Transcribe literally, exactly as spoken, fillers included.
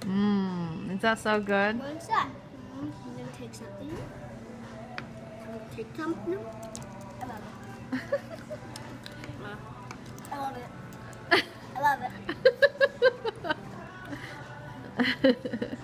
Mmm, is that so good? What is that? Mm, I'm gonna take something. I'm gonna take something. I love it. I love it. I love it.